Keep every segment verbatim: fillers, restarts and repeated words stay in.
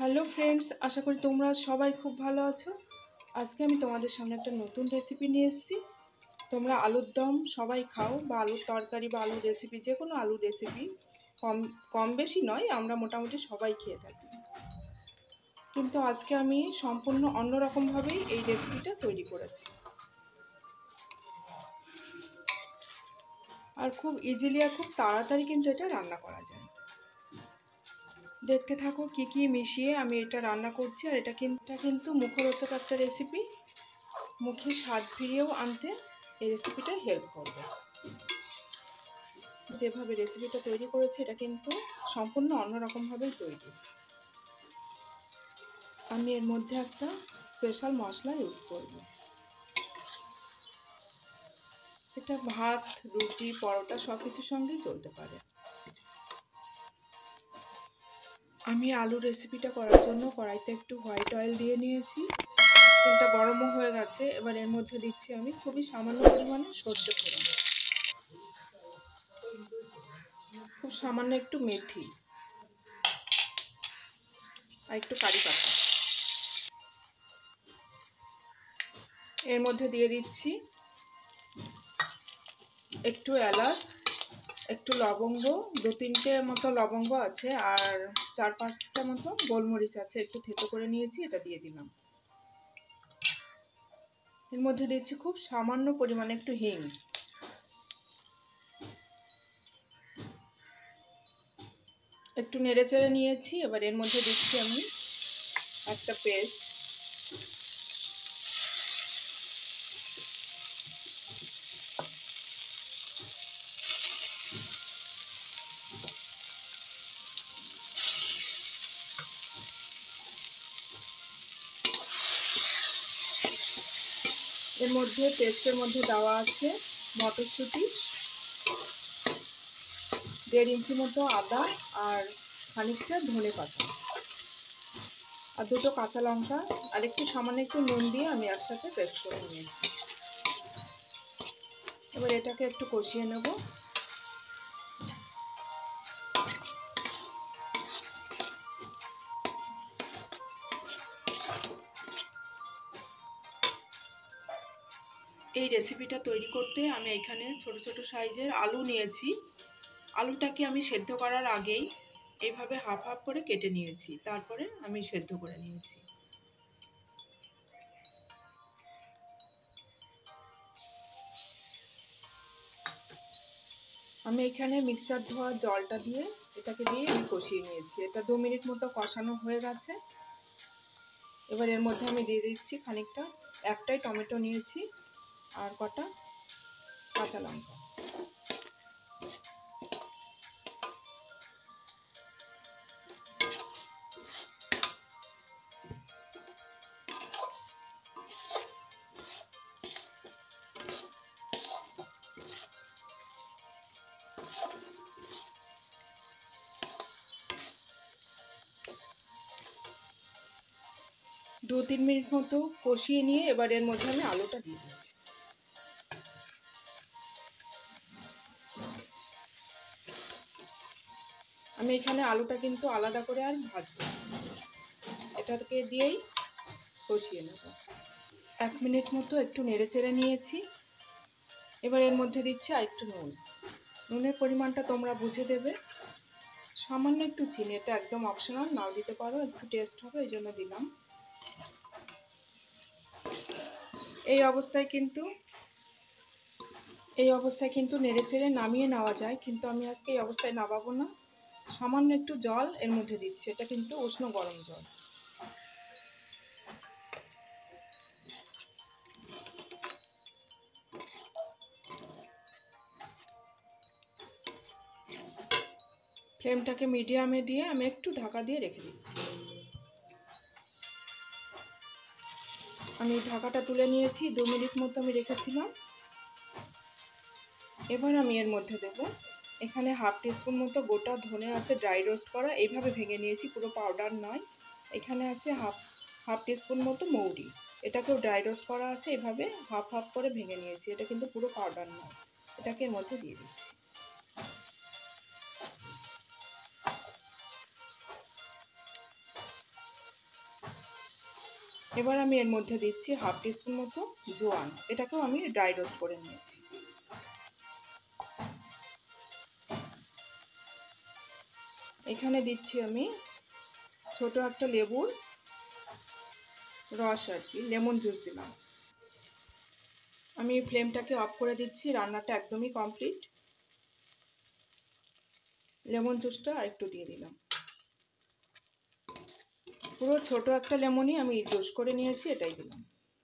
Hello friends, আশা করি তোমরা সবাই খুব ভালো আছো। আজকে আমি তোমাদের সামনে একটা নতুন রেসিপি নিয়ে এসেছি। তোমরা আলুর দম সবাই খাও, বা আলুর তরকারি বা আলুর রেসিপি, যে কোনো আলুর রেসিপি কম কম বেশি নয়, আমরা মোটামুটি সবাই খেয়ে থাকি। কিন্তু আজকে আমি সম্পূর্ণ অন্যরকমভাবেই এই রেসিপিটা তৈরি করেছি, আর খুব ইজিলি আর খুব তাড়াতাড়ি কিন্তু এটা রান্না করা যায়। দেখতে থাকো কি কি মিশিয়ে আমি এটা রান্না করছি। আর এটা কিন্তু কিন্তু মুখরোচক একটা রেসিপি, মুখে স্বাদ ফিরিয়েও আনতে এই রেসিপিটা হেল্প করবে। যেভাবে রেসিপিটা তৈরি করেছি এটা কিন্তু সম্পূর্ণ অন্যরকমভাবেই তৈরি। আমি এর মধ্যে একটা স্পেশাল মশলা ইউজ করব। এটা ভাত, রুটি, পরোটা সব কিছুর সঙ্গেই চলতে পারে। আমি আলু রেসিপিটা করার জন্য কড়াইতে একটু হোয়াইট অয়েল দিয়ে নিয়েছি। তেলটা গরমও হয়ে গেছে। এবার এর মধ্যে দিচ্ছি আমি খুবই সামান্য পরিমাণে সর্ষে ফোড়ন, খুব সামান্য একটু মেথি আর একটু কারি পাতা। এর মধ্যে দিয়ে দিচ্ছি একটু এলাচ, একটু লবঙ্গ, দু তিনটে মতো লবঙ্গ আছে, আর চার পাঁচটা মতো গোলমরিচ আছে, একটু থেতো করে নিয়েছি, এটা দিয়ে দিলাম। এর মধ্যে দিচ্ছি খুব সামান্য পরিমাণে একটু হিং। একটু নেড়ে চেড়ে নিয়েছি। এবার এর মধ্যে দিচ্ছি আমি একটা পেস্ট, এর মধ্যে পেস্টের মধ্যে দেওয়া আছে মটরশুঁটি, দেড় ইঞ্চি মতো আদা, আর খানিকটা ধনে পাতা, আর দুটো কাঁচা লঙ্কা, আর একটু সামান্য একটু নুন দিয়ে আমি একসাথে পেস্ট করে নিয়েছি। এবার এটাকে একটু কষিয়ে নেব। এই রেসিপিটা তৈরি করতে আমি এখানে ছোট ছোট সাইজের আলু নিয়েছি। আলুটাকে আমি সেদ্ধ করার আগেই এইভাবে হাফ হাফ করে কেটে নিয়েছি, তারপরে আমি সেদ্ধ করে নিয়েছি। আমি এখানে মিক্সচার ধোয়া জলটা দিয়ে এটাকে দিয়ে আমি কষিয়ে নিয়েছি। এটা দু মিনিট মতো কষানো হয়ে গেছে। এবার এর মধ্যে আমি দিয়ে দিচ্ছি খানিকটা, একটাই টমেটো নিয়েছি, আর কটা কাঁচা লঙ্কা। দু তিন মিনিট মতো কষিয়ে নিয়ে এবার এর মধ্যে আমি আলুটা দিয়ে দিচ্ছি। আমি এখানে আলুটা কিন্তু আলাদা করে আর ভাজবো, এটাকে দিয়েই কষিয়ে নেব। এক মিনিট মতো একটু নেড়ে চেড়ে নিয়েছি। এবার এর মধ্যে দিচ্ছি আর একটু নুন। নুনের পরিমাণটা তোমরা বুঝে দেবে। সামান্য একটু চিনি, এটা একদম অপশনাল, নাও দিতে পারো, একটু টেস্ট হবে এই জন্য দিলাম। এই অবস্থায় কিন্তু এই অবস্থায় কিন্তু নেড়ে চেড়ে নামিয়ে নেওয়া যায়, কিন্তু আমি আজকে এই অবস্থায় নামাবো না। সামান্য একটু জল এর মধ্যে দিচ্ছি, এটা কিন্তু উষ্ণ গরম জল। ফ্লেমটাকে মিডিয়ামে দিয়ে আমি একটু ঢাকা দিয়ে রেখে দিচ্ছি। আমি ঢাকাটা তুলে নিয়েছি, দু মিনিট মতো আমি রেখেছিলাম। এবার আমি এর মধ্যে দেব, এখানে হাফ টিস্পুন মতো গোটা ধনে আছে, ড্রাই রোস্ট করা, এইভাবে ভেঙে নিয়েছি, পুরো পাউডার নয়। এখানে আছে হাফ হাফ টিস্পুন মতো মৌরি, এটাকেও ড্রাই রোস্ট করা আছে, এভাবে হাফ হাফ করে ভেঙে নিয়েছি, এটা কিন্তু পুরো পাউডার নয়। এটাকে এর মধ্যে দিয়ে দিচ্ছি। এবার আমি এর মধ্যে দিচ্ছি হাফ টিস্পুন মতো জোয়ান, এটাকেও আমি ড্রাই রোস্ট করে নিয়েছি। এখানে দিচ্ছি আমি ছোট একটা লেবুর রস আর কি, লেমন জুস দিলাম। আমি ফ্লেমটাকে অফ করে দিচ্ছি, রান্নাটা একদমই কমপ্লিট। লেমন জুসটা আরেকটু দিয়ে দিলাম। পুরো ছোট একটা লেমনই আমি জুস করে নিয়েছি, এটাই দিলাম।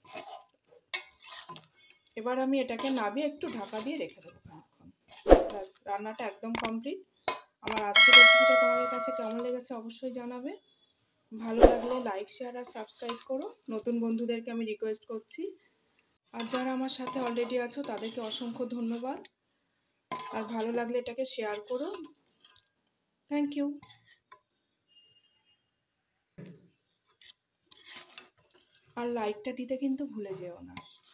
এবার আমি এটাকে নামিয়ে একটু ঢাকা দিয়ে রেখে দেবো খানিকক্ষণ। ব্যাস, রান্নাটা একদম কমপ্লিট। আমার আজকের রেসিপিটা তোমাদের কাছে কেমন লেগেছে অবশ্যই জানাবে। ভালো লাগলে লাইক, শেয়ার আর সাবস্ক্রাইব করো। নতুন বন্ধুদেরকে আমি রিকোয়েস্ট করছি। আর যারা আমার সাথে অলরেডি আছো তাদেরকে অসংখ্য ধন্যবাদ। আর ভালো লাগলে এটাকে শেয়ার করো। Thank you. আর লাইকটা দিতে কিন্তু ভুলে যেও না।